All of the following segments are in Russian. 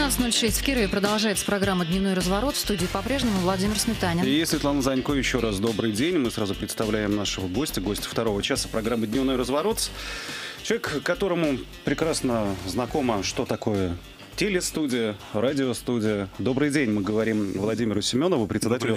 12:06 в Кирове. Продолжается программа «Дневной разворот». В студии по-прежнему Владимир Сметанин. И Светлана Занько. Еще раз добрый день. Мы сразу представляем нашего гостя второго часа программы «Дневной разворот». Человек, которому прекрасно знакомо, что такое телестудия, радиостудия. Добрый день, мы говорим Владимиру Семенову, председателю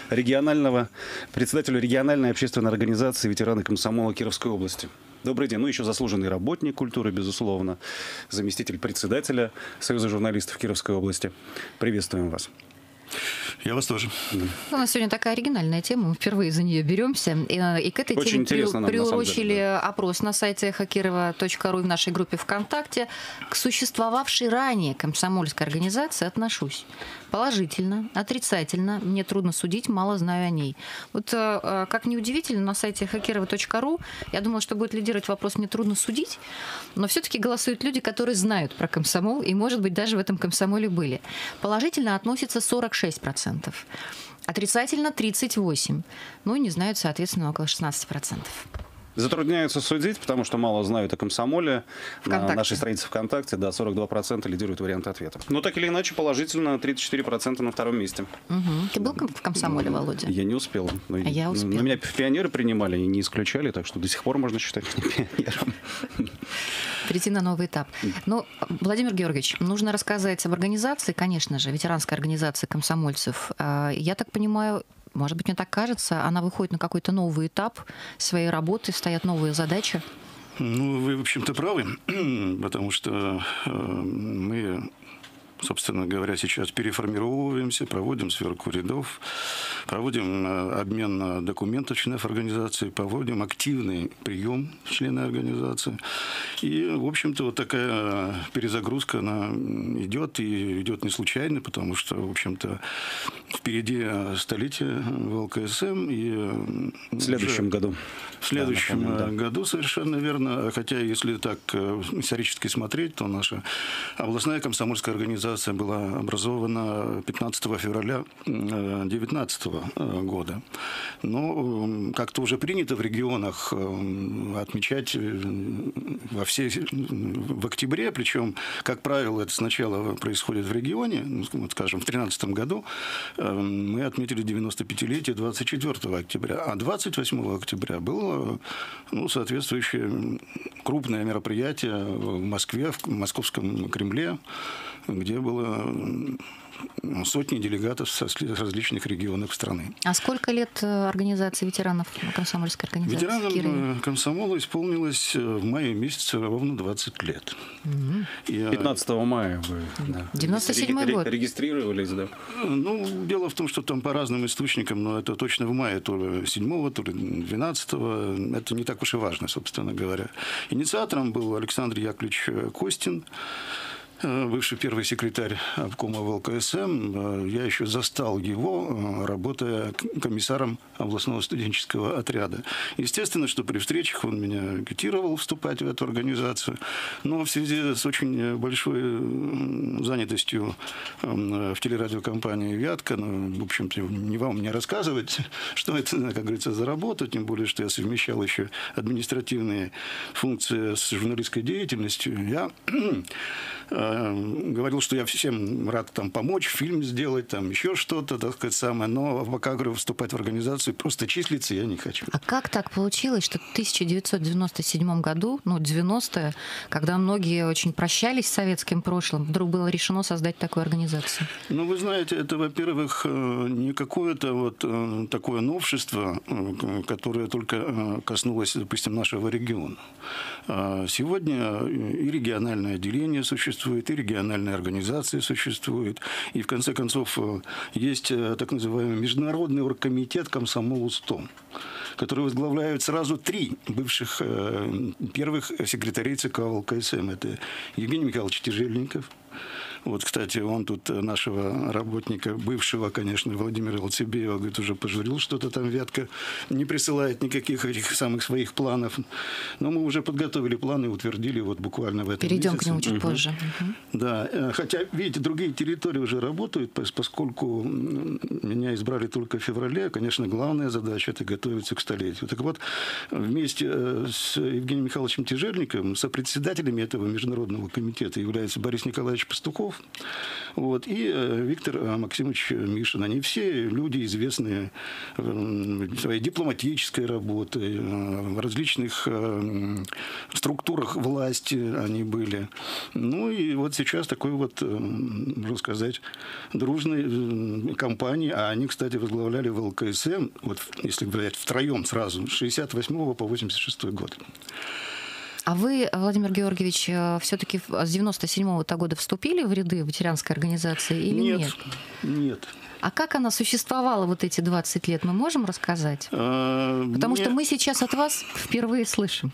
региональной общественной организации «Ветераны комсомола Кировской области». Добрый день. Ну, еще заслуженный работник культуры, безусловно, заместитель председателя Союза журналистов Кировской области. Приветствуем вас. Я вас тоже. У нас сегодня такая оригинальная тема, мы впервые за нее беремся. И к этой Очень теме нам, приурочили опрос на сайте эхокирова.ру и в нашей группе ВКонтакте. К существовавшей ранее комсомольской организации отношусь положительно, отрицательно. Мне трудно судить, мало знаю о ней. Вот как ни удивительно, на сайте эхокирова.ру я думала, что будет лидировать вопрос «мне трудно судить», но все-таки голосуют люди, которые знают про комсомол и, может быть, даже в этом комсомоле были. Положительно относится 46%, отрицательно 38%, ну и не знают, соответственно, около 16%. Затрудняются судить, потому что мало знают о комсомоле. ВКонтакте. На нашей странице ВКонтакте, да, 42% лидирует вариант ответа. Но так или иначе, положительно 34% на втором месте. Угу. Ты был в комсомоле, Володя? Я не успел. Я успел. На меня в пионеры принимали и не исключали, так что до сих пор можно считать меня пионером. Перейти на новый этап. Ну, Владимир Георгиевич, нужно рассказать об организации, конечно же, ветеранской организации комсомольцев. Я так понимаю, может быть, мне так кажется, она выходит на какой-то новый этап своей работы, стоят новые задачи. Ну, вы, в общем-то, правы, потому что мы, собственно говоря, сейчас переформировываемся, проводим сверку рядов, проводим обмен документов членов организации, проводим активный прием членов организации. И, в общем-то, вот такая перезагрузка, она идет, и идет не случайно, потому что, в общем-то, впереди столетие ВЛКСМ. И в следующем году. В следующем году, совершенно верно. Хотя, если так исторически смотреть, то наша областная комсомольская организация была образована 15 февраля 2019 года. Но как-то уже принято в регионах отмечать в октябре, причем, как правило, это сначала происходит в регионе, вот, скажем, в 2013 году мы отметили 95-летие 24 октября, а 28 октября было соответствующее крупное мероприятие в Москве, в Московском Кремле, где было сотни делегатов с различных регионов страны. А сколько лет организации ветеранов комсомольской организации? Ветеранам комсомола исполнилось в мае месяце ровно 20 лет. 15 мая вы 97-й год. Регистрировались, да? Ну, дело в том, что там по разным источникам, но это точно в мае, то ли 7-го, то ли 12-го. Это не так уж и важно, собственно говоря. Инициатором был Александр Яковлевич Костин, бывший первый секретарь обкома ВЛКСМ. Я еще застал его, работая комиссаром областного студенческого отряда. Естественно, что при встречах он меня агитировал вступать в эту организацию. Но в связи с очень большой занятостью в телерадиокомпании «Вятка», в общем-то, не вам мне рассказывать, что это, как говорится, за работа, тем более, что я совмещал еще административные функции с журналистской деятельностью. Я говорил, что я всем рад там помочь, фильм сделать, там еще что-то, так сказать, самое. Но пока, говорю, вступать в организацию, просто числиться я не хочу. А как так получилось, что в 1997 году, 90-е, когда многие очень прощались с советским прошлым, вдруг было решено создать такую организацию? Ну, вы знаете, это, во-первых, не какое-то вот такое новшество, которое только коснулось, допустим, нашего региона. Сегодня и региональное отделение существует, и региональные организации существуют. И, в конце концов, есть так называемый Международный оргкомитет «Комсомол-100», который возглавляют сразу 3 бывших первых секретарей ЦК ВЛКСМ. Это Евгений Михайлович Тяжельников. Вот, кстати, он тут нашего работника, бывшего, конечно, Владимира Лацебеева, говорит, уже пожурил, что-то там Вятка не присылает никаких этих самых своих планов. Но мы уже подготовили планы и утвердили вот буквально в этом месяце. Перейдем к нему чуть позже. Да, хотя, видите, другие территории уже работают, поскольку меня избрали только в феврале. Конечно, главная задача – это готовиться к столетию. Так вот, вместе с Евгением Михайловичем Тяжельниковым, сопредседателями этого международного комитета является Борис Николаевич Пастухов, Петров, вот, и Виктор Максимович Мишин. Они все люди, известные своей дипломатической работой, в различных структурах власти они были. Ну и вот сейчас такой вот, можно сказать, дружной компании, а они, кстати, возглавляли ВЛКСМ, вот если говорить втроем сразу, с 68 по 86 год. А вы, Владимир Георгиевич, все-таки с 97-го года вступили в ряды ветеранской организации или нет? Нет. А как она существовала вот эти 20 лет, мы можем рассказать? Потому что мы сейчас от вас впервые слышим.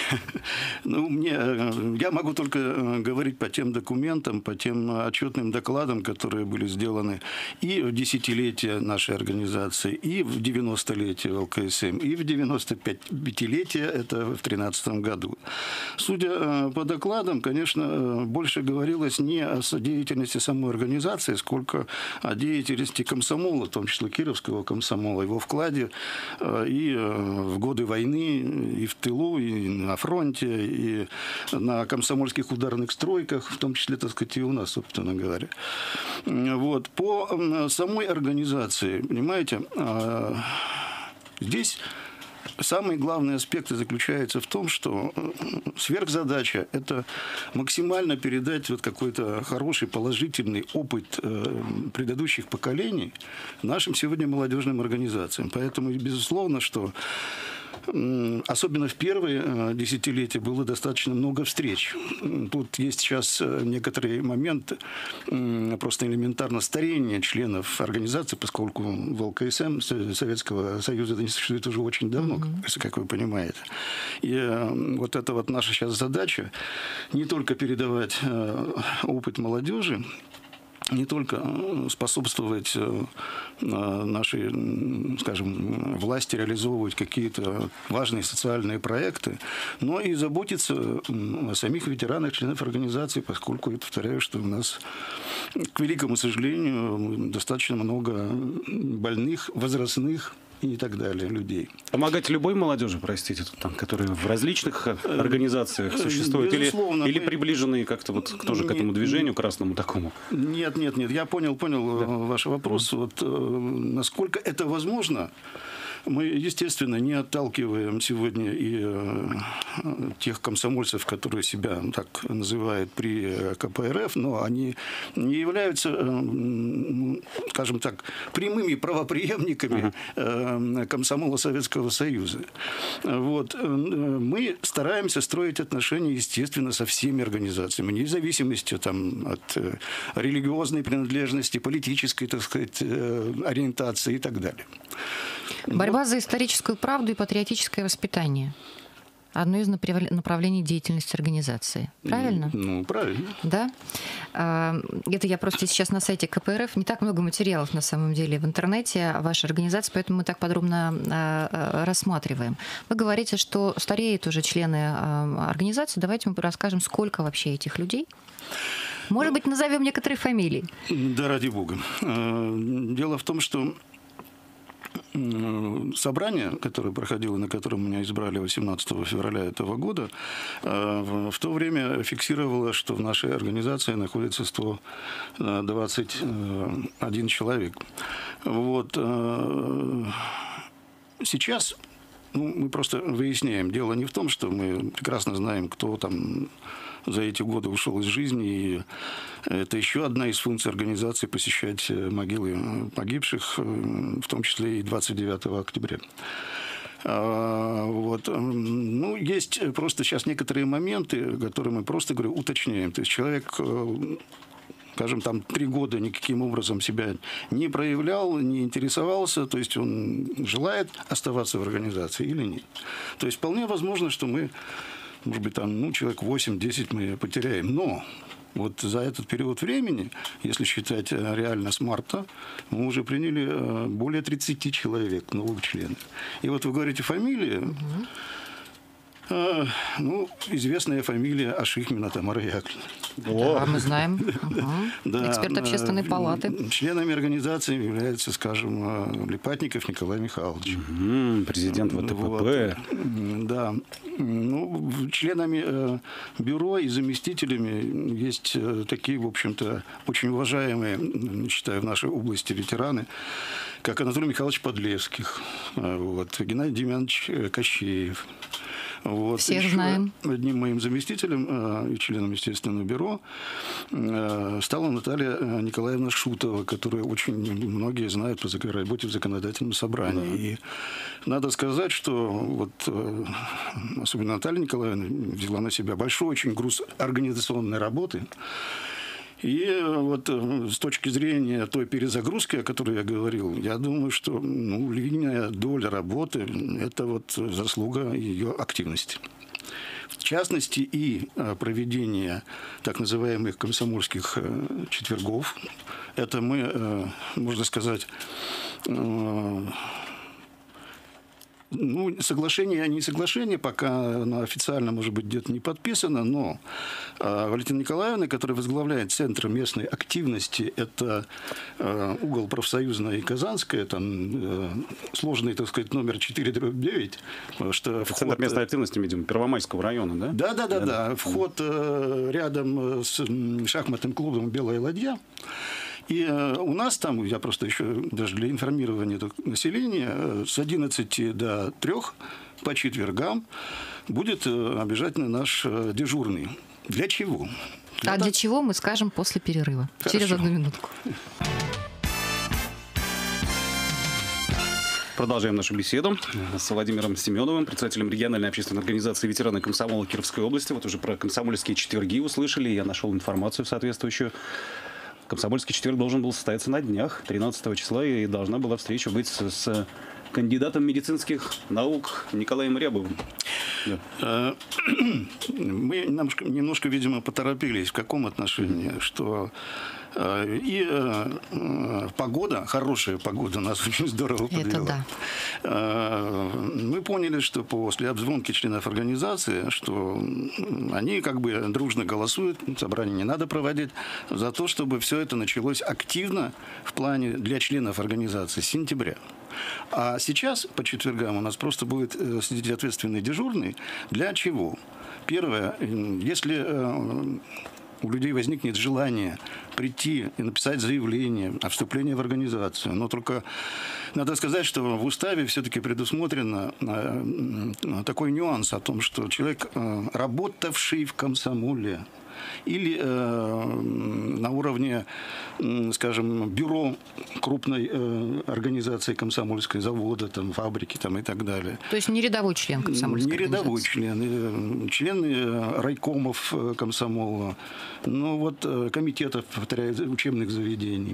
Я могу только говорить по тем документам, по тем отчетным докладам, которые были сделаны и в десятилетие нашей организации, и в 90-летие ЛКСМ, и в 95-летие, это в 2013 году. Судя по докладам, конечно, больше говорилось не о деятельности самой организации, сколько о деятельности комсомола, в том числе Кировского комсомола, его вкладе и в годы войны, и в тылу, и на фронте, и на комсомольских ударных стройках, в том числе, так сказать, и у нас, собственно говоря. Вот. По самой организации, понимаете, здесь самый главный аспект заключается в том, что сверхзадача – это максимально передать вот какой-то хороший, положительный опыт предыдущих поколений нашим сегодня молодежным организациям. Поэтому, безусловно, что особенно в первые десятилетия было достаточно много встреч. Тут есть сейчас некоторые моменты просто элементарно старения членов организации, поскольку в ЛКСМ Советского Союза не существует уже очень давно, как вы понимаете. И вот это вот наша сейчас задача не только передавать опыт молодежи, не только способствовать нашей, скажем, власти реализовывать какие-то важные социальные проекты, но и заботиться о самих ветеранах, членов организации, поскольку, я повторяю, что у нас, к великому сожалению, достаточно много больных, возрастных и так далее людей. Помогать любой молодежи, простите, там, которые в различных организациях существуют, или приближенные как-то вот тоже к этому движению красному такому? Нет. Я понял ваш вопрос. Вот, насколько это возможно, мы, естественно, не отталкиваем сегодня и тех комсомольцев, которые себя так называют при КПРФ, но они не являются, скажем так, прямыми правопреемниками комсомола Советского Союза. Вот. Мы стараемся строить отношения, естественно, со всеми организациями, вне зависимости там, от религиозной принадлежности, политической, так сказать, ориентации и так далее. Борьба за историческую правду и патриотическое воспитание. Одно из направлений деятельности организации. Правильно? Ну, правильно. Да? Это я просто сейчас на сайте КПРФ. Не так много материалов, на самом деле, в интернете о вашей организации, поэтому мы так подробно рассматриваем. Вы говорите, что стареют уже члены организации. Давайте мы расскажем, сколько вообще этих людей. Может быть, назовем некоторые фамилии. Да, ради бога. Дело в том, что собрание, которое проходило, на котором меня избрали 18 февраля этого года, в то время фиксировало, что в нашей организации находится 121 человек. Вот. Сейчас мы просто выясняем. Дело не в том, что мы прекрасно знаем, кто там за эти годы ушел из жизни. И это еще одна из функций организации – посещать могилы погибших, в том числе и 29 октября. Вот. Ну, есть просто сейчас некоторые моменты, которые мы просто, говорю, уточняем. То есть человек, скажем, там 3 года никаким образом себя не проявлял, не интересовался, то есть он желает оставаться в организации или нет. То есть вполне возможно, что мы, может быть, там, человек 8-10 мы потеряем. Но вот за этот период времени, если считать реально с марта, мы уже приняли более 30 человек, новых членов. И вот вы говорите фамилии. Ну, известная фамилия Ашихмина Тамара Яковлевна. Да, мы знаем. Да, Эксперт общественной палаты. Членами организации является, скажем, Липатников Николай Михайлович. Президент ВТПП. Вот. Да. Ну, членами бюро и заместителями есть такие, в общем-то, очень уважаемые, считаю, в нашей области ветераны, как Анатолий Михайлович Подлевских, вот, Геннадий Демьянович Кощеев. Вот. Всех Еще знаем. одним моим заместителем и членом Естественного бюро стала Наталья Николаевна Шутова, которую очень многие знают по работе в законодательном собрании. И надо сказать, что вот, особенно Наталья Николаевна взяла на себя большой очень груз организационной работы. И вот с точки зрения той перезагрузки, о которой я говорил, я думаю, что львиная доля работы – это вот заслуга ее активности. В частности, и проведение так называемых комсомольских четвергов. Это мы, можно сказать, соглашение, не соглашение, пока оно официально, может быть, где-то не подписано, но Валентина Николаевна, которая возглавляет Центр местной активности, это угол профсоюзная и казанская, там сложный, так сказать, номер 4/9. Что вход... Центр местной активности, видимо, Первомайского района, да? Да. Вход рядом с шахматным клубом «Белая ладья». И у нас там, я просто еще даже для информирования населения, с 11 до 3 по четвергам будет обязательно наш дежурный. Для чего? Для чего мы скажем после перерыва. Хорошо. Через 1 минутку. Продолжаем нашу беседу с Владимиром Семеновым, председателем региональной общественной организации «Ветераны комсомола» Кировской области. Вот уже про комсомольские четверги услышали. Я нашел информацию соответствующую. Комсомольский четверг должен был состояться на днях, 13 числа, и должна была встреча быть с кандидатом медицинских наук Николаем Рябовым. Да. Мы немножко, видимо, поторопились. В каком отношении? Что и погода, хорошая погода нас очень здорово подвела. Это да. Мы поняли, что после обзвонки членов организации, что они как бы дружно голосуют, собрание не надо проводить, за то, чтобы все это началось активно в плане для членов организации с сентября. А сейчас по четвергам у нас просто будет сидеть ответственный дежурный. Для чего? Первое, если у людей возникнет желание прийти и написать заявление о вступлении в организацию. Но только надо сказать, что в уставе все-таки предусмотрено такой нюанс о том, что человек, работавший в комсомоле, или на уровне, скажем, бюро крупной организации комсомольской, завода, там, фабрики там, и так далее. То есть не рядовой член комсомольской организации? Не рядовой член. Члены райкомов комсомола, комитетов, повторяю, учебных заведений.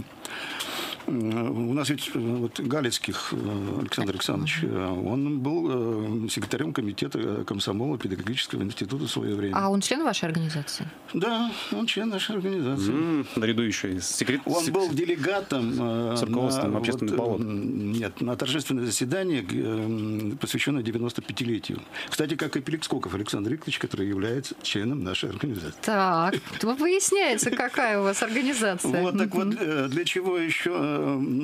У нас ведь Галицких Александр Александрович, он был секретарем комитета комсомола педагогического института в свое время. А он член вашей организации? Да, он член нашей организации. Наряду еще и Он был делегатом с руководством общественной палаты. Нет, на торжественное заседание, посвященное 95-летию. Кстати, как и Пеликскоков Александр Викторович, который является членом нашей организации. Так, выясняется, какая у вас организация. Вот так вот, для чего еще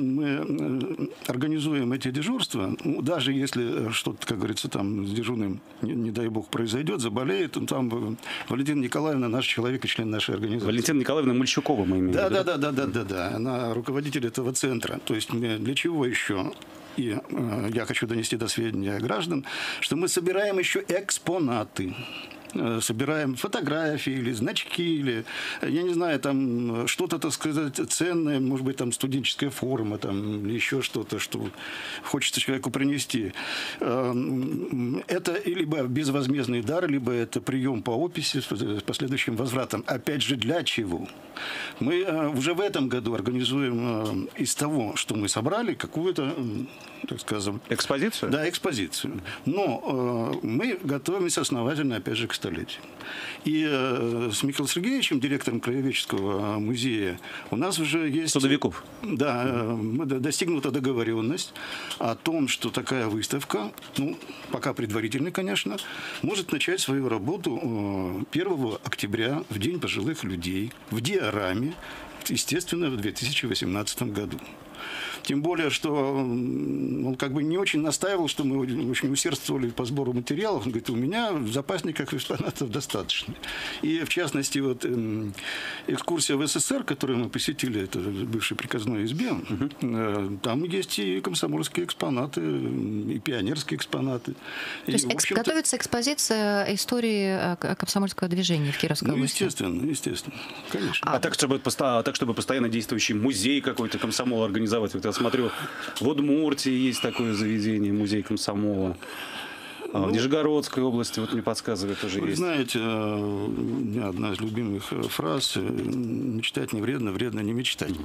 мы организуем эти дежурства? Даже если что-то, как говорится, там с дежурным, не дай бог, произойдет, заболеет, там Валентина Николаевна наш человек и член нашей организации. Валентина Николаевна Мальчукова мы имеем в виду. Да. Она руководитель этого центра. То есть для чего еще? И я хочу донести до сведения граждан, что мы собираем еще экспонаты. Собираем фотографии или значки, или, я не знаю, там что-то, так сказать, ценное, может быть, там студенческая форма, там, или еще что-то, что хочется человеку принести. Это либо безвозмездный дар, либо это прием по описи с последующим возвратом. Опять же, для чего? Мы уже в этом году организуем из того, что мы собрали, какую-то, так скажем... Экспозицию? Да, экспозицию. Но мы готовимся основательно, опять же, к столетию. И с Михаилом Сергеевичем, директором Краеведческого музея, у нас уже есть... Судовиков. Да, достигнута договоренность о том, что такая выставка, ну, пока предварительно, конечно, может начать свою работу 1 октября, в День пожилых людей, в диораме, естественно, в 2018 году. Тем более, что он как бы не очень настаивал, что мы очень усердствовали по сбору материалов. Он говорит, у меня в запасниках экспонатов достаточно. И, в частности, вот экскурсия в СССР, которую мы посетили, это бывший приказной избе, там есть и комсомольские экспонаты, и пионерские экспонаты. То есть готовится экспозиция истории комсомольского движения в Кировской области? Естественно, конечно. А так, чтобы постоянно действующий музей какой-то комсомола организовать? Вот я смотрю, в Удмуртии есть такое заведение, музей комсомола. В Нижегородской области, вот мне подсказывают, тоже есть. Вы знаете, у меня одна из любимых фраз: мечтать не вредно, вредно не мечтать.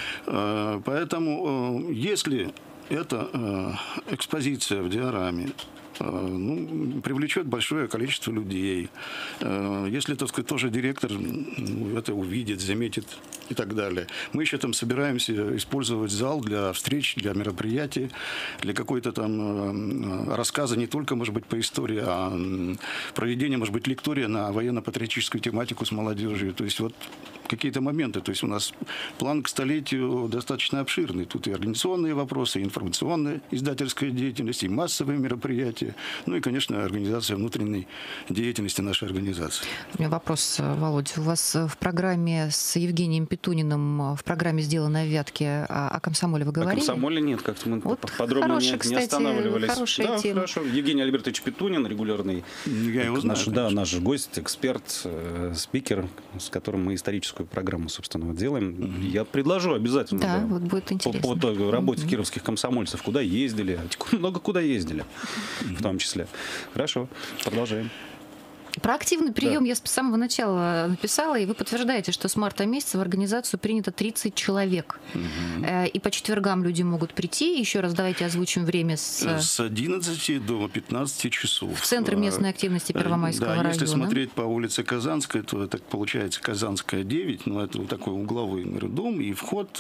Поэтому, если эта экспозиция в диораме привлечет большое количество людей. Если, так сказать, тоже директор это увидит, заметит и так далее. Мы еще там собираемся использовать зал для встреч, для мероприятий, для какой-то там рассказа не только, может быть, по истории, а проведения, может быть, лектория на военно-патриотическую тематику с молодежью. То есть вот какие-то моменты. То есть у нас план к столетию достаточно обширный. Тут и организационные вопросы, и информационная издательская деятельность, и массовые мероприятия. Ну и, конечно, организация внутренней деятельности нашей организации. У меня вопрос, Володя. У вас в программе с Евгением Петуниным, в программе «Сделано в Вятке» о комсомоле вы говорили? О комсомоле нет, как-то мы вот подробно хорошая, не останавливались. Хорошая тема. Хорошо. Евгений Альбертович Петунин, регулярный наш гость, эксперт, спикер, с которым мы историческую программу, собственно, делаем. Я предложу обязательно. Да, вот будет интересно. По работе кировских комсомольцев, куда ездили, много куда ездили, в том числе. Хорошо, продолжаем. Про активный прием я с самого начала написала, и вы подтверждаете, что с марта месяца в организацию принято 30 человек. И по четвергам люди могут прийти. Еще раз давайте озвучим время с 11 до 15 часов. В Центре местной активности Первомайского района. Если смотреть по улице Казанская, то это получается Казанская 9, но это вот такой угловой дом, и вход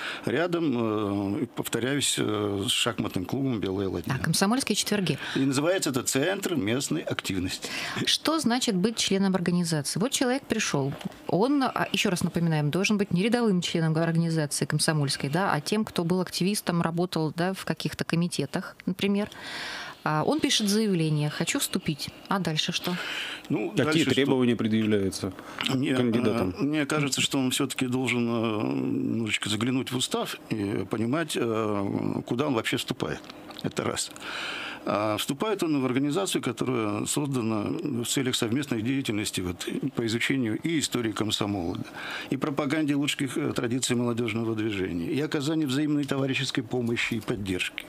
рядом, повторяюсь, с шахматным клубом «Белая ладья». Комсомольские четверги. И называется это Центр местной активности. Что значит быть членом организации? Вот человек пришел. Он, еще раз напоминаем, должен быть не рядовым членом организации комсомольской, да, а тем, кто был активистом, работал, да, в каких-то комитетах, например. Он пишет заявление: «Хочу вступить». А дальше что? Какие требования предъявляются кандидатам? Мне кажется, что он все-таки должен немножечко заглянуть в устав и понимать, куда он вообще вступает. Это раз. Вступает он в организацию, которая создана в целях совместной деятельности по изучению и истории комсомола, и пропаганде лучших традиций молодежного движения, и оказанию взаимной товарищеской помощи и поддержки.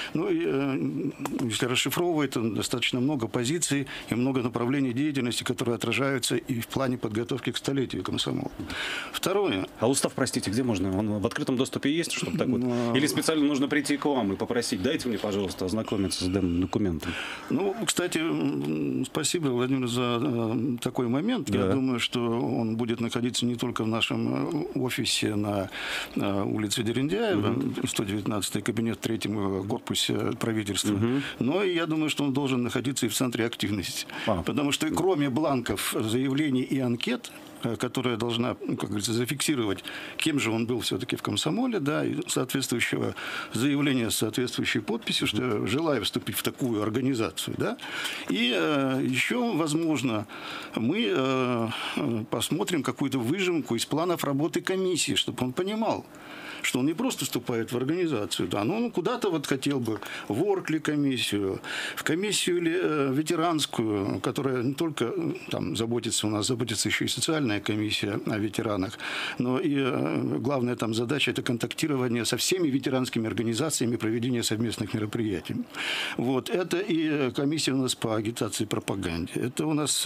Если расшифровывать, то достаточно много позиций и много направлений деятельности, которые отражаются и в плане подготовки к столетию комсомола. Второе. А устав, простите, где можно? Он в открытом доступе есть, чтобы так вот? Или специально нужно прийти к вам и попросить: дайте мне, пожалуйста, ознакомиться с данным документом? Кстати, спасибо, Владимир, за такой момент. Да. Я думаю, что он будет находиться не только в нашем офисе на улице Дерендяева, 119-й кабинет в 3-м корпусе правительства, но и я думаю, что он должен находиться и в центре активности. Потому что кроме бланков заявлений и анкет, которая должна, как говорится, зафиксировать, кем же он был все-таки в комсомоле, да, и соответствующего заявления с соответствующей подписью, что желаю вступить в такую организацию, да. И еще, возможно, мы посмотрим какую-то выжимку из планов работы комиссии, чтобы он понимал, что он не просто вступает в организацию, да, но он куда-то хотел бы в оргкомиссию, в комиссию ветеранскую, которая не только там заботится еще и социальная комиссия о ветеранах, но и главная там задача – это контактирование со всеми ветеранскими организациями, проведение совместных мероприятий. Это и комиссия у нас по агитации и пропаганде, это у нас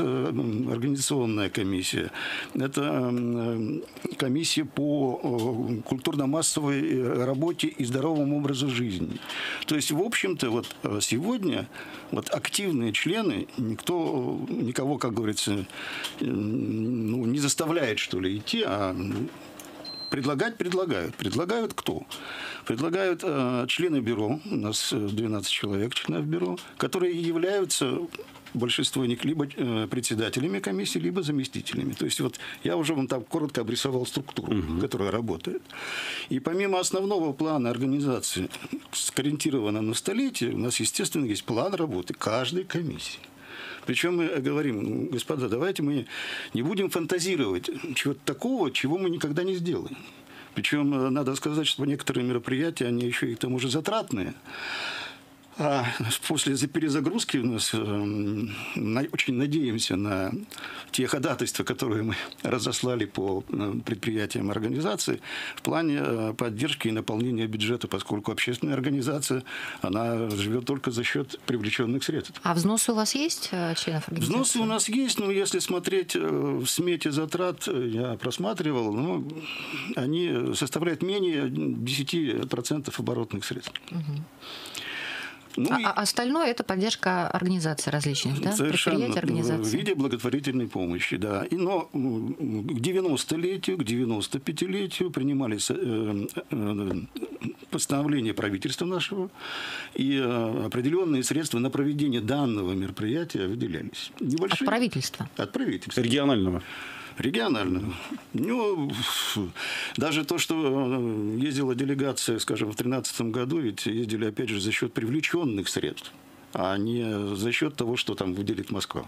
организационная комиссия, это комиссия по культурно-массовой массовой работе и здоровом образе жизни. То есть, в общем-то, вот сегодня вот активные члены, никого, как говорится, не заставляет, что ли, идти, а предлагают. Предлагают кто? Предлагают члены бюро, у нас 12 человек членов бюро, которые являются, большинство из них, либо председателями комиссии, либо заместителями. То есть вот я уже вам там коротко обрисовал структуру, которая работает. И помимо основного плана организации, скориентированного на столетие, у нас, естественно, есть план работы каждой комиссии. Причем мы говорим, господа, давайте мы не будем фантазировать чего-то такого, чего мы никогда не сделаем. Причем надо сказать, что некоторые мероприятия, они еще и к тому же затратные. А после перезагрузки у нас очень надеемся на те ходатайства, которые мы разослали по предприятиям организации в плане поддержки и наполнения бюджета, поскольку общественная организация, она живет только за счет привлеченных средств. А взносы у вас есть, членов организации? Взносы у нас есть, но если смотреть в смете затрат, я просматривал, они составляют менее 10% оборотных средств. Остальное – это поддержка организаций различных, да? Предприятий, организаций. В виде благотворительной помощи, да. Но к 90-летию, к 95-летию принимались постановления правительства нашего, и определенные средства на проведение данного мероприятия выделялись. Небольшие. От правительства? От правительства. Регионального. Региональную. Даже то, что ездила делегация, скажем, в 2013 году, ведь ездили, опять же, за счет привлеченных средств, а не за счет того, что там выделит Москва.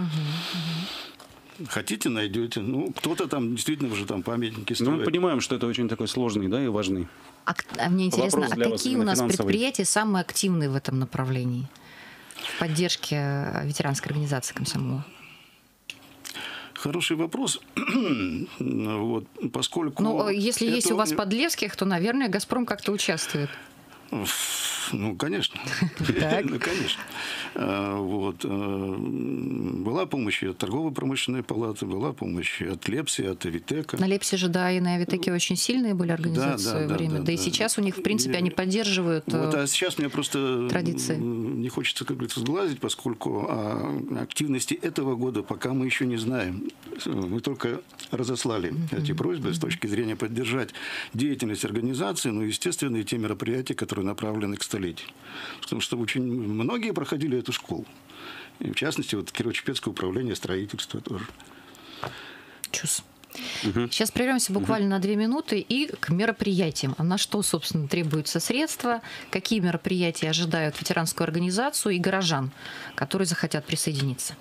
Хотите, найдете. Кто-то там действительно уже там памятники строит. Мы понимаем, что это очень такой сложный, да, и важный. А мне интересно, какие у нас предприятия самые активные в этом направлении? В поддержке ветеранской организации «Комсомола»? Хороший вопрос. Поскольку... если есть у вас Подлевских, то, наверное, «Газпром» как-то участвует. Конечно. Конечно. Была помощь и от торгово-промышленной палаты, была помощь и от Лепси, от Авитека. На Лепси же, да, и на Авитеке очень сильные были организации в свое время. Да, и сейчас у них, в принципе, они поддерживают а сейчас мне просто традиции. Не хочется, как говорится, сглазить, поскольку активности этого года пока мы еще не знаем. Мы только разослали эти просьбы с точки зрения поддержать деятельность организации, естественно, и те мероприятия, которые направлены к столетию. Потому что очень многие проходили эту школу. И в частности, Кирово-Чепецкое управление строительства тоже. Чус. Сейчас прервемся буквально на 2 минуты и к мероприятиям. А на что, собственно, требуются средства? Какие мероприятия ожидают ветеранскую организацию и горожан, которые захотят присоединиться?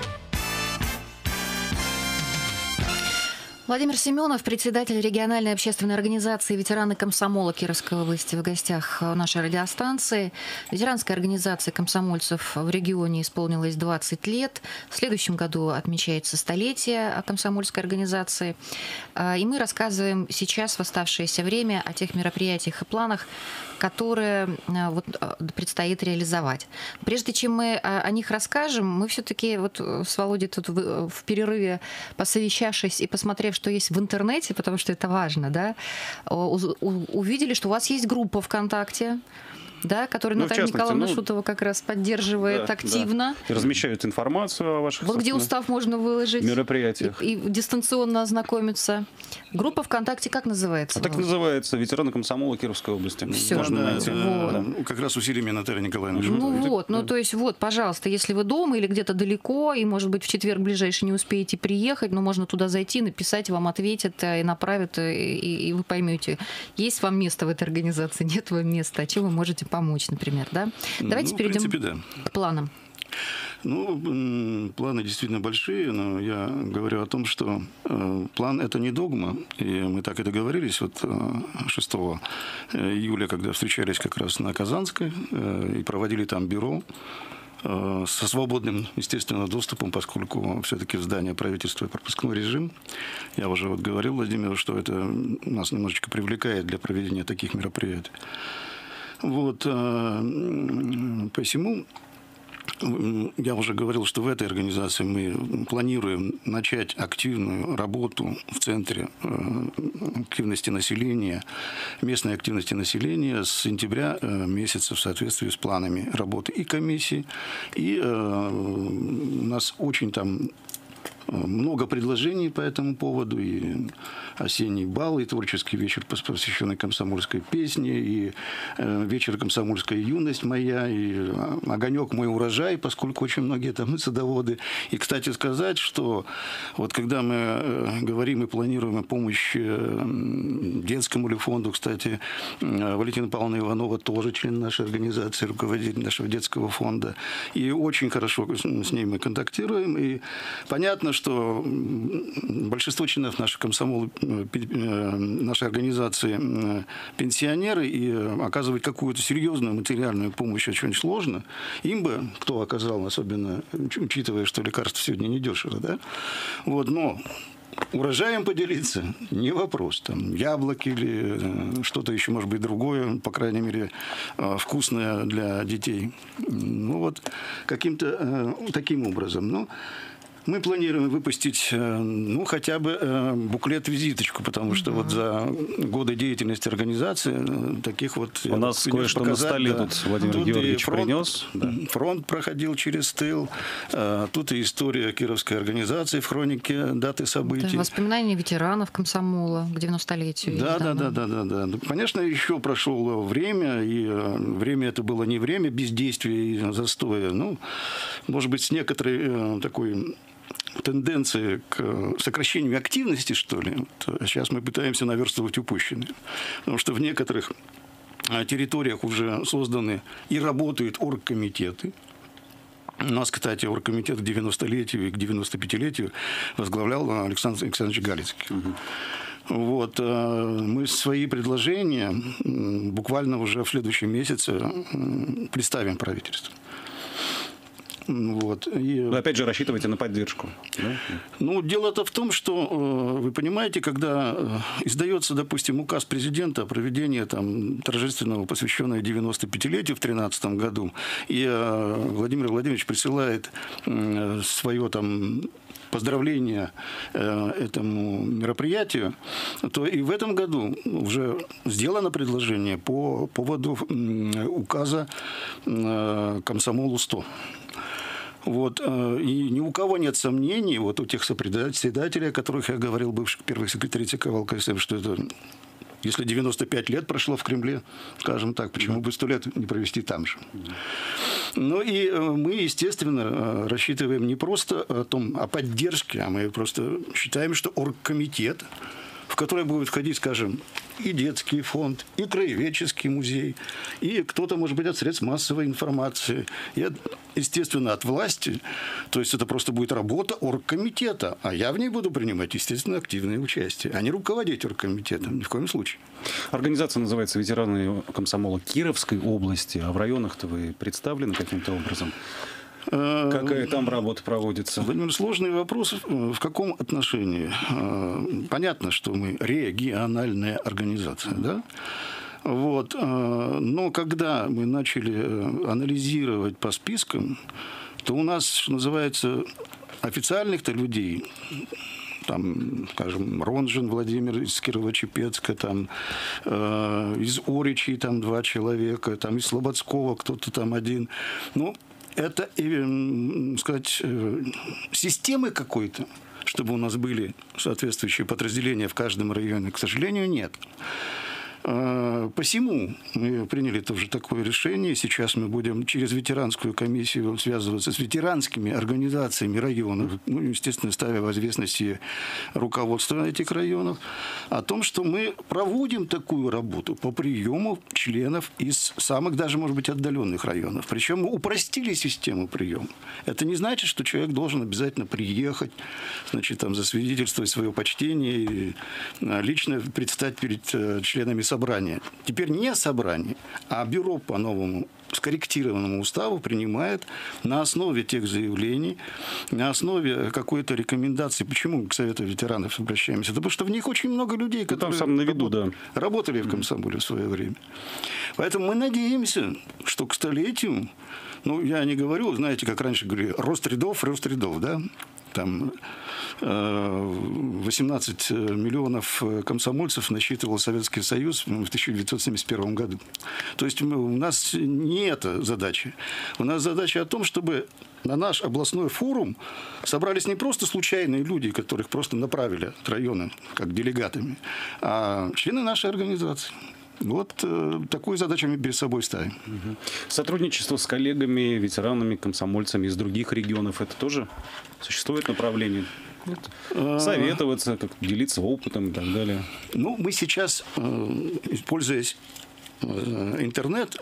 Владимир Семенов, председатель региональной общественной организации «Ветераны комсомола» Кировской области, в гостях нашей радиостанции. Ветеранской организации комсомольцев в регионе исполнилось 20 лет. В следующем году отмечается столетие комсомольской организации. И мы рассказываем сейчас в оставшееся время о тех мероприятиях и планах, которые предстоит реализовать. Прежде чем мы о них расскажем, мы все-таки с Володей тут в перерыве, посовещавшись и посмотрев, что есть в интернете, потому что это важно, да, увидели, что у вас есть группа ВКонтакте, да, которую Наталья Николаевна Шутова как раз поддерживает активно. Да. И размещают информацию о ваших где устав можно выложить. Мероприятиях. И дистанционно ознакомиться. Группа ВКонтакте как называется? Так называется «Ветераны комсомола Кировской области». Все. Можно найти. Как раз усилиями Натальи Николаевны Шутовой. То есть пожалуйста, если вы дома или где-то далеко, и, может быть, в четверг ближайший не успеете приехать, но можно туда зайти, написать, вам ответят и направят, и вы поймете, есть вам место в этой организации, нет вам места, а чем вы можете помочь, например, да? Давайте перейдем к планам. Планы действительно большие, но я говорю о том, что план – это не догма. И мы так и договорились 6 июля, когда встречались как раз на Казанской и проводили там бюро со свободным, естественно, доступом, поскольку все-таки в здание правительства пропускной режим. Я уже говорил Владимиру, что это нас немножечко привлекает для проведения таких мероприятий. Посему Я уже говорил, что в этой организации мы планируем начать активную работу в Центре активности населения, местной активности населения с сентября месяца в соответствии с планами работы и комиссии. И у нас очень там много предложений по этому поводу, и осенний бал, и творческий вечер, посвященный комсомольской песне, и вечер «Комсомольская юность моя», и «Огонек мой урожай», поскольку очень многие там садоводы. И, кстати сказать, что вот когда мы говорим и планируем помощь детскому ли фонду, кстати, Валентина Павловна Иванова тоже член нашей организации, руководитель нашего детского фонда, и очень хорошо с ней мы контактируем, и понятно, что большинство членов нашего комсомола, нашей организации пенсионеры, и оказывать какую-то серьезную материальную помощь очень сложно. Им бы кто оказал, особенно учитывая, что лекарства сегодня недешево, да? Вот, но урожаем поделиться не вопрос. Там яблоки или что-то еще, может быть, другое, по крайней мере, вкусное для детей. Ну вот, каким-то таким образом. Но мы планируем выпустить, ну, хотя бы буклет-визиточку, потому что вот за годы деятельности организации таких вот... У нас кое-что на столе тут Владимир Георгиевич принес. Фронт проходил через тыл. Тут и история Кировской организации в хронике даты событий. Да, воспоминания ветеранов комсомола к 90-летию. Да. Конечно, еще прошло время, и время это было не время бездействия и застоя. Ну, может быть, с некоторой такой тенденции к сокращению активности, что ли. Вот сейчас мы пытаемся наверстывать упущенное. Потому что в некоторых территориях уже созданы и работают оргкомитеты. У нас, кстати, оргкомитет к 90-летию и к 95-летию возглавлял Александр Александрович Галицкий. Вот. Мы свои предложения буквально уже в следующем месяце представим правительству. Вот. И... Вы опять же рассчитываете на поддержку. Да? Ну, дело-то в том, что, вы понимаете, когда издается, допустим, указ президента о проведении там, торжественного, посвященного 95-летию в 2013 году, и Владимир Владимирович присылает свое там поздравление этому мероприятию, то и в этом году уже сделано предложение по поводу указа «Комсомолу-100». Вот. И ни у кого нет сомнений, вот у тех сопредседателей, о которых я говорил, бывших первых секретарей ЦК ВЛКСМ, что это, если 95 лет прошло в Кремле, скажем так, почему бы 100 лет не провести там же? Ну и мы, естественно, рассчитываем не просто о поддержке, а мы просто считаем, что оргкомитет, в который будет входить, скажем, и детский фонд, и краеведческий музей, и кто-то, может быть, от средств массовой информации, и, естественно, от власти. То есть это просто будет работа оргкомитета, а я в ней буду принимать, естественно, активное участие, а не руководить оргкомитетом, ни в коем случае. Организация называется «Ветераны комсомола Кировской области», а в районах-то вы представлены каким-то образом? Какая там работа проводится? Владимир, сложный вопрос. В каком отношении? Понятно, что мы региональная организация, да? Вот. Но когда мы начали анализировать по спискам, то у нас, что называется, официальных-то людей, там, скажем, Ронжин Владимир из Кирово-Чепецка, там, из Оричей там 2 человека, там, из Слободского кто-то там 1. Ну, это, сказать, системы какой-то, чтобы у нас были соответствующие подразделения в каждом районе, к сожалению, нет. Посему мы приняли тоже такое решение. Сейчас мы будем через ветеранскую комиссию связываться с ветеранскими организациями районов, ну, естественно, ставя в известность и руководство этих районов, о том, что мы проводим такую работу по приему членов из самых даже, может быть, отдаленных районов. Причем мы упростили систему приема. Это не значит, что человек должен обязательно приехать, значит, там, засвидетельствовать свое почтение и лично предстать перед членами собрания. Теперь не собрание, а бюро по-новому скорректированному уставу принимает на основе тех заявлений, на основе какой-то рекомендации. Почему к Совету ветеранов обращаемся? Потому что в них очень много людей, которые там на виду, работали в комсомоле в свое время. Поэтому мы надеемся, что к столетию, я не говорю, знаете, как раньше говорили, рост рядов, да? Там 18 миллионов комсомольцев насчитывал Советский Союз в 1971 году. То есть у нас не эта задача. У нас задача о том, чтобы на наш областной форум собрались не просто случайные люди, которых просто направили от района как делегатами, а члены нашей организации. Вот такую задачу мы перед собой ставим. Сотрудничество с коллегами, ветеранами, комсомольцами из других регионов, это тоже существует направление? Советоваться, как делиться опытом и так далее. Мы сейчас, пользуясь интернет,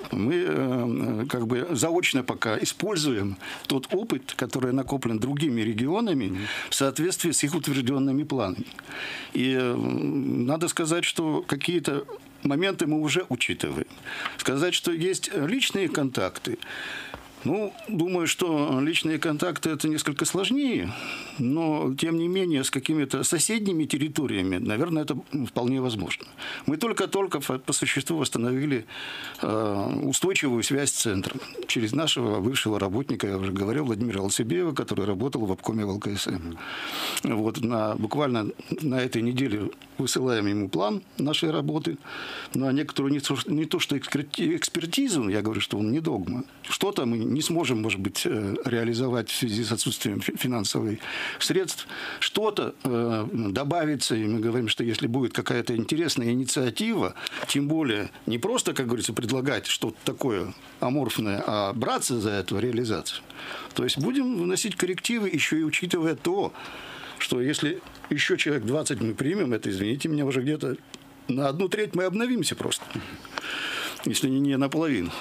мы как бы заочно пока используем тот опыт, который накоплен другими регионами в соответствии с их утвержденными планами. И надо сказать, что какие-то моменты мы уже учитываем. Сказать, что есть личные контакты, думаю, что личные контакты – это несколько сложнее, но, тем не менее, с какими-то соседними территориями, наверное, это вполне возможно. Мы только-только по существу восстановили устойчивую связь с центром через нашего бывшего работника, я уже говорил, Владимира Алсебеева, который работал в обкоме ВЛКСМ. Буквально на этой неделе высылаем ему план нашей работы, на некоторую не то что экспертизу, я говорю, что он не догма, что-то мы не сможем, может быть, реализовать в связи с отсутствием финансовых средств. Что-то добавится, и мы говорим, что если будет какая-то интересная инициатива, тем более не просто, как говорится, предлагать что-то такое аморфное, а браться за эту реализацию. То есть будем вносить коррективы, еще и учитывая то, что если еще человек 20 мы примем, это, извините меня, уже где-то на 1/3 мы обновимся просто, если не наполовину.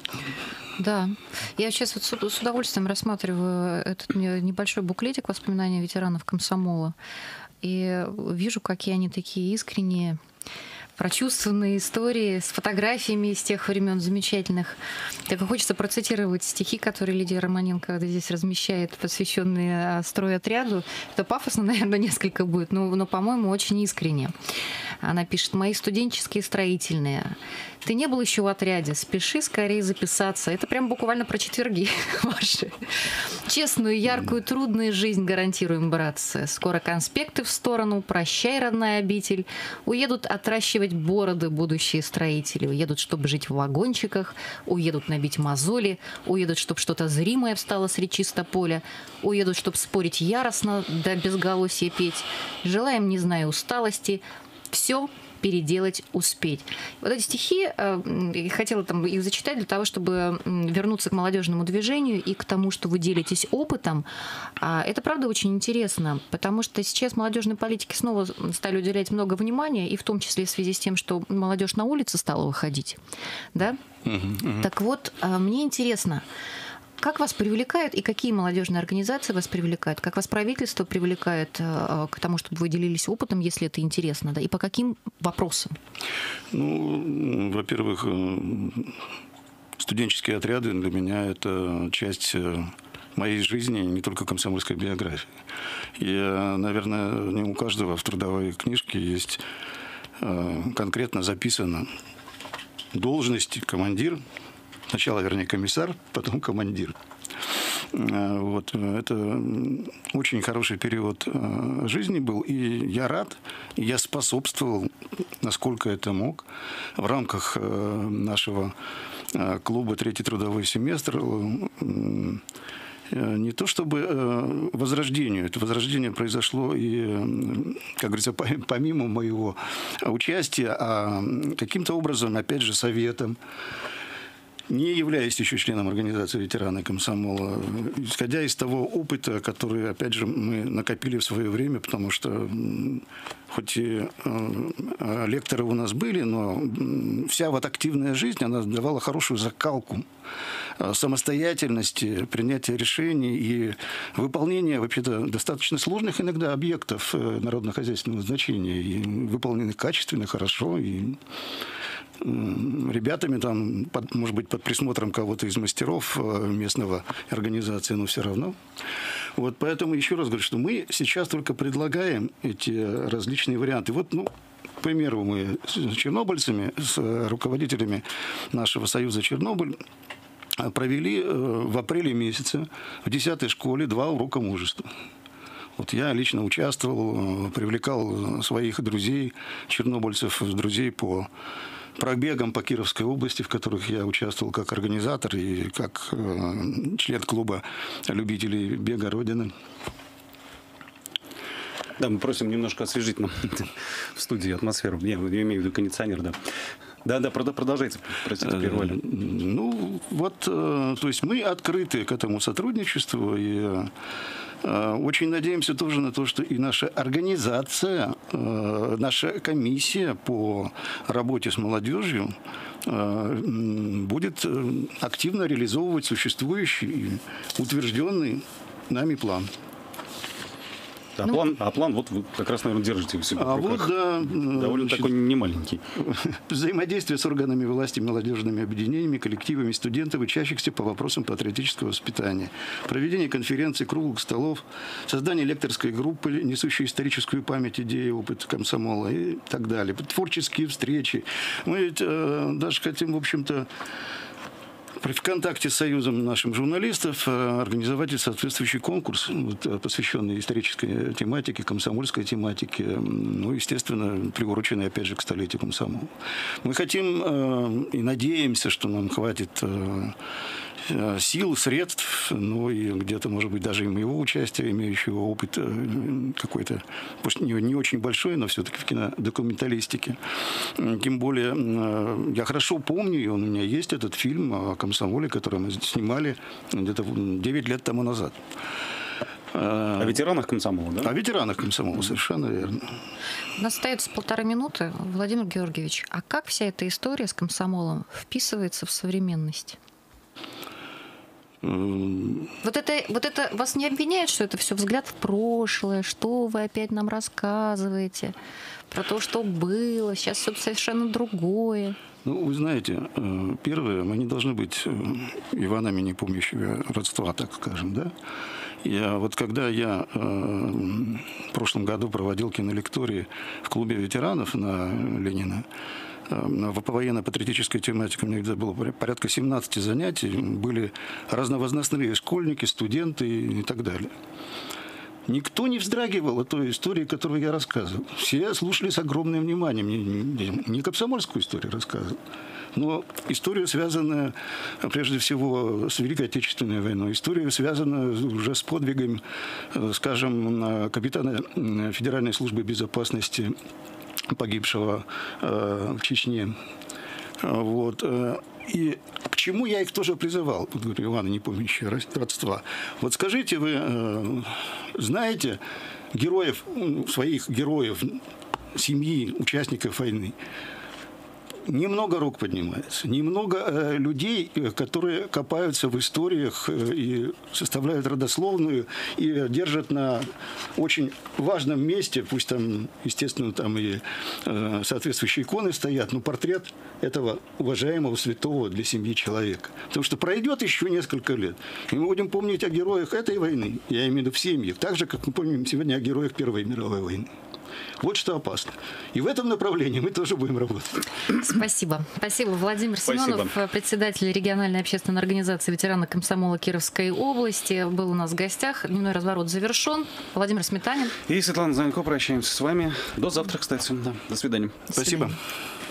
Да. Я сейчас с удовольствием рассматриваю этот небольшой буклетик «Воспоминания ветеранов комсомола» и вижу, какие они такие искренние, прочувствованные истории с фотографиями из тех времен замечательных. Так и хочется процитировать стихи, которые Лидия Романенко здесь размещает, посвященные стройотряду. Это пафосно, наверное, несколько будет, но по-моему, очень искренне. Она пишет: «Мои студенческие строительные. Ты не был еще в отряде. Спеши скорее записаться». Это прям буквально про четверги ваши. «Честную, яркую, трудную жизнь гарантируем, братцы. Скоро конспекты в сторону. Прощай, родная обитель. Уедут отращивать бороды будущие строители. Уедут, чтобы жить в вагончиках. Уедут набить мозоли. Уедут, чтобы что-то зримое встало средь чисто поля. Уедут, чтобы спорить яростно, да безголосья петь. Желаем, не зная усталости, все переделать, успеть». Вот эти стихи я хотела их зачитать для того, чтобы вернуться к молодежному движению и к тому, что вы делитесь опытом. Это, правда, очень интересно, потому что сейчас молодежной политике снова стали уделять много внимания, и в том числе в связи с тем, что молодежь на улице стала выходить. Да? Так вот, мне интересно, как вас привлекают и какие молодежные организации вас привлекают? Как вас правительство привлекает к тому, чтобы вы делились опытом, если это интересно? Да? И по каким вопросам? Во-первых, студенческие отряды для меня – это часть моей жизни, не только комсомольской биографии. И, наверное, не у каждого в трудовой книжке есть конкретно записано должность командир. Сначала, комиссар, потом командир. Это очень хороший период жизни был. И я рад, и я способствовал, насколько это мог, в рамках нашего клуба «Третий трудовой семестр», не то чтобы возрождению. Это возрождение произошло и, как говорится, помимо моего участия, а каким-то образом, опять же, советом, не являясь еще членом организации ветераны комсомола, исходя из того опыта, который, опять же, мы накопили в свое время, потому что хоть и лекторы у нас были, но вся активная жизнь, она давала хорошую закалку самостоятельности, принятия решений и выполнения вообще-то достаточно сложных иногда объектов народно-хозяйственного значения, и выполненных качественно, хорошо, и ребятами, там, может быть, под присмотром кого-то из мастеров местного организации, но все равно. Вот поэтому еще раз говорю, что мы сейчас только предлагаем эти различные варианты. Вот, к примеру, мы с чернобыльцами, с руководителями нашего союза «Чернобыль» провели в апреле месяце в 10-й школе 2 урока мужества. Вот я лично участвовал, привлекал своих друзей, чернобыльцев, друзей по пробегам по Кировской области, в которых я участвовал как организатор и как член клуба любителей бега Родины. Да, мы просим немножко освежить нам в студии атмосферу. Я имею в виду кондиционер, да. Да, продолжайте, простите, прервали. То есть мы открыты к этому сотрудничеству и очень надеемся тоже на то, что и наша организация, наша комиссия по работе с молодежью будет активно реализовывать существующий, утвержденный нами план. План вот вы как раз, наверное, держите у себя. Довольно такой немаленький. Взаимодействие с органами власти, молодежными объединениями, коллективами студентов, учащихся по вопросам патриотического воспитания. Проведение конференций, круглых столов, создание лекторской группы, несущей историческую память, идеи, опыт комсомола и так далее. Творческие встречи. Мы ведь даже хотим, в общем-то, в контакте с Союзом наших журналистов организовать соответствующий конкурс, посвященный исторической тематике, комсомольской тематике, естественно, приуроченный, опять же, к столетию комсомола. Мы хотим и надеемся, что нам хватит сил, средств, и где-то, может быть, даже и моего участия, имеющего опыт какой-то, пусть не очень большой, но все-таки в кинодокументалистике. Тем более, я хорошо помню, и у меня есть этот фильм о комсомоле, который мы снимали где-то 9 лет тому назад. О ветеранах комсомола, да? О ветеранах комсомола, совершенно верно. У нас остается 1,5 минуты. Владимир Георгиевич, а как вся эта история с комсомолом вписывается в современность? Вот это вас не обвиняет, что это все взгляд в прошлое, что вы опять нам рассказываете про то, что было, сейчас все совершенно другое? Вы знаете, первое, мы не должны быть Иванами, не помнящими родства, так скажем, да? Когда я в прошлом году проводил кинолектории в клубе ветеранов на Ленина, по военно-патриотической тематике у меня где-то было порядка 17 занятий, были разновозрастные школьники, студенты и так далее. Никто не вздрагивал от той истории, которую я рассказывал. Все слушали с огромным вниманием. Не комсомольскую историю рассказывал, но историю, связанную прежде всего с Великой Отечественной войной, историю, связанную уже с подвигом, скажем, капитана Федеральной службы безопасности, погибшего в Чечне. И к чему я их тоже призывал? Говорю, Ивана, не помнящие родства. Скажите, вы знаете своих героев, семьи, участников войны? Немного рук поднимается, немного людей, которые копаются в историях и составляют родословную и держат на очень важном месте, пусть там, естественно, там и соответствующие иконы стоят, но портрет этого уважаемого святого для семьи человека. Потому что пройдет еще несколько лет, и мы будем помнить о героях этой войны, я имею в виду в семьях, так же, как мы помним сегодня о героях Первой мировой войны. Вот что опасно. И в этом направлении мы тоже будем работать. Спасибо. Спасибо. Владимир Семенов, председатель региональной общественной организации ветераны комсомола Кировской области, был у нас в гостях. Дневной разворот завершен. Владимир Сметанин. И Светлана Занько. Прощаемся с вами. До завтра, кстати. Да. До свидания. Спасибо.